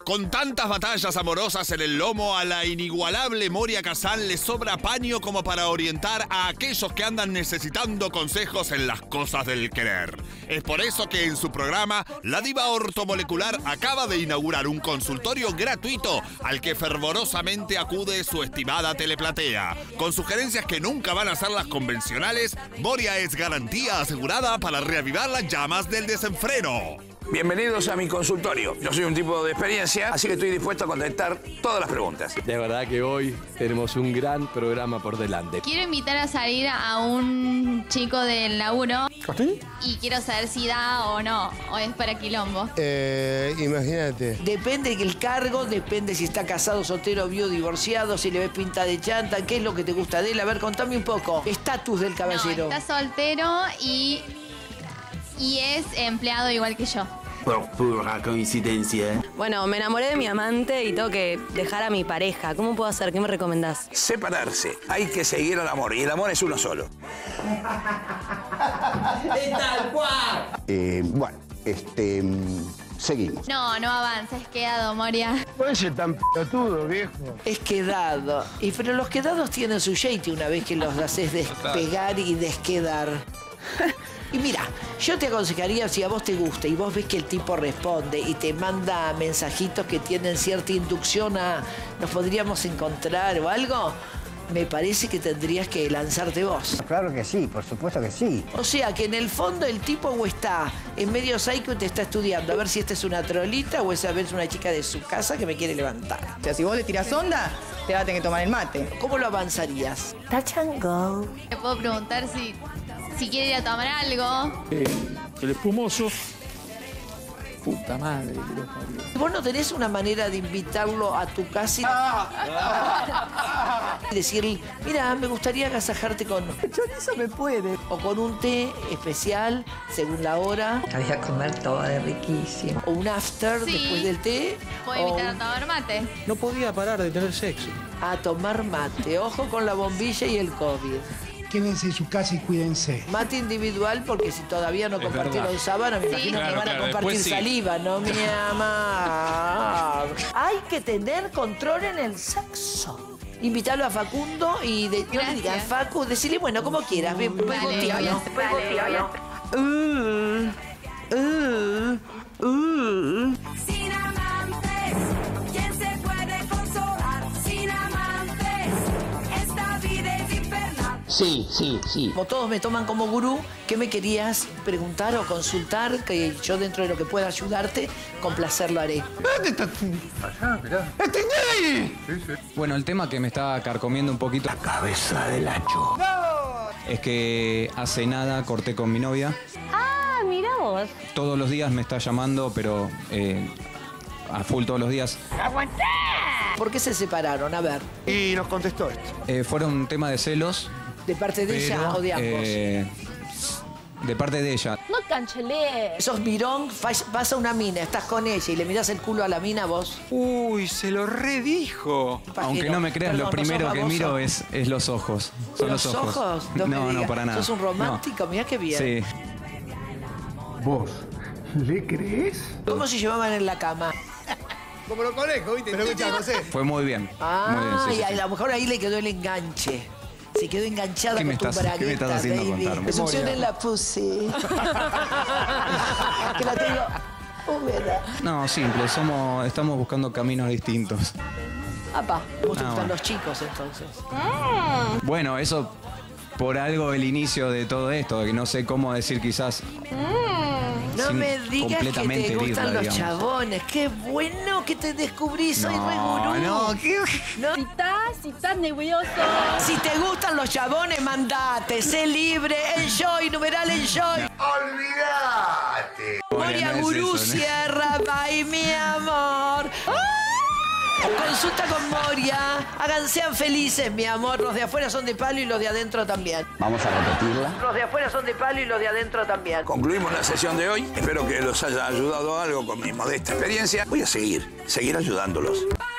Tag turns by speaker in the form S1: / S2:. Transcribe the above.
S1: Con tantas batallas amorosas en el lomo, a la inigualable Moria Kazan le sobra paño como para orientar a aquellos que andan necesitando consejos en las cosas del querer. Es por eso que en su programa, la diva ortomolecular acaba de inaugurar un consultorio gratuito al que fervorosamente acude su estimada teleplatea. Con sugerencias que nunca van a ser las convencionales, Moria es garantía asegurada para reavivar las llamas del desenfreno.
S2: Bienvenidos a mi consultorio. Yo soy un tipo de experiencia, así que estoy dispuesto a contestar todas las preguntas.
S3: De verdad que hoy tenemos un gran programa por delante.
S4: Quiero invitar a salir a un chico del laburo.
S5: ¿Sí?
S4: Y quiero saber si da o no, o es para quilombo.
S5: Imagínate.
S6: Depende del cargo, depende si está casado, soltero, viudo, divorciado, si le ves pinta de chanta, qué es lo que te gusta de él. A ver, contame un poco. Estatus del caballero.
S4: No, está soltero y es empleado igual que yo.
S7: Por pura coincidencia.
S8: Bueno, me enamoré de mi amante y tengo que dejar a mi pareja. ¿Cómo puedo hacer? ¿Qué me recomendás?
S2: Separarse. Hay que seguir al amor, y el amor es uno solo.
S6: ¡Es tal cual!
S5: Seguimos.
S4: No avanza, es quedado, Moria.
S5: Puede ser tan pelotudo, viejo.
S6: Es quedado. Pero los quedados tienen su jeite una vez que los haces despegar y desquedar. Y mira, yo te aconsejaría, si a vos te gusta y vos ves que el tipo responde y te manda mensajitos que tienen cierta inducción a nos podríamos encontrar o algo, me parece que tendrías que lanzarte vos.
S9: Claro que sí, por supuesto que sí.
S6: O sea, que en el fondo el tipo o está en medio psycho y te está estudiando a ver si esta es una trolita o esa vez una chica de su casa que me quiere levantar.
S10: O sea, si vos le tirás onda, te vas a tener que tomar el mate.
S6: ¿Cómo lo avanzarías?
S8: Touch and go.
S4: Te puedo preguntar si quiere ir a tomar algo.
S3: El espumoso. Puta madre.
S6: ¿Vos no tenés una manera de invitarlo a tu casa y decirle, mira, me gustaría agasajarte con...
S10: Chorizo me puede.
S6: O con un té especial, según la hora.
S8: Voy a comer todo de riquísimo.
S6: O un after
S4: Sí.
S6: después del té.
S4: Puedo invitar a tomar mate.
S3: No podía parar de tener sexo.
S6: A tomar mate. Ojo con la bombilla y el COVID.
S11: Quédense en su casa y cuídense.
S6: Mate individual, porque si todavía no compartieron sábana, me imagino que van a compartir saliva, ¿no, mi amor? Hay que tener control en el sexo. Invítalo a Facundo y no le digas, Facu, decirle, bueno, como quieras, ven,
S12: Sin amantes, ¿quién se puede consolar? Sin amantes, esta vida es infernal.
S9: Sí.
S6: Como todos me toman como gurú, ¿qué me querías preguntar o consultar? Que yo, dentro de lo que pueda ayudarte, con placer lo haré.
S13: Bueno, el tema que me está carcomiendo un poquito...
S2: La cabeza del hacho.
S13: Es que hace nada corté con mi novia.
S8: Ah, mira vos.
S13: Todos los días me está llamando, pero a full todos los días.
S6: ¿Por qué se separaron? A ver.
S5: Y nos contestó esto.
S13: Fueron un tema de celos.
S6: ¿De parte de ella o de ambos?
S13: De parte de ella.
S8: No cancheles.
S6: Sos mirón, vas a una mina, estás con ella y le mirás el culo a la mina vos.
S3: Uy, se lo redijo.
S13: Aunque no me creas,
S6: Perdón,
S13: lo primero
S6: ¿no sos
S13: que
S6: baboso?
S13: miro es los ojos. Son los ojos.
S6: No, me
S13: no,
S6: digas.
S13: para nada.
S6: ¿Sos un romántico? Mirá qué bien.
S13: Sí.
S11: ¿Vos le crees?
S6: ¿Cómo se llevaban en la cama?
S5: Como los conejos, ¿viste? Pero escuchá, no sé.
S13: Fue muy bien.
S6: Ah,
S13: muy bien, sí,
S6: y
S13: sí.
S6: a lo mejor ahí le quedó el enganche. Se quedó enganchada
S13: ¿Qué me
S6: con tu
S13: estás- qué me
S6: bragueta,
S13: estás haciendo
S6: baby.
S13: contar?
S6: Me succionen la pussy. Que la tengo húmeda.
S13: No, simple. Estamos buscando caminos distintos.
S6: Apa, vos te gustan
S13: bueno.
S6: los chicos entonces.
S13: Bueno, eso por algo el inicio de todo esto, que no sé cómo decir quizás.
S6: No
S13: sin
S6: me digas que
S13: completamente
S6: te gustan
S13: herirla,
S6: los
S13: digamos.
S6: chabones. Qué bueno que te descubrí, soy re gurú.
S13: No, ¿qué?
S6: No.
S8: Si estás nervioso.
S6: Si te gustan los chabones, mandate, sé libre, enjoy, numeral enjoy.
S5: ¡Olvídate!
S6: Moria
S13: no es
S6: Gurú
S13: eso, ¿no?
S6: Sierra, bye, mi amor. Consulta con Moria. Sean felices, mi amor. Los de afuera son de palo y los de adentro también.
S9: Vamos a repetirla.
S6: Los de afuera son de palo y los de adentro también.
S2: Concluimos la sesión de hoy. Espero que los haya ayudado algo con mi modesta experiencia. Voy a seguir ayudándolos.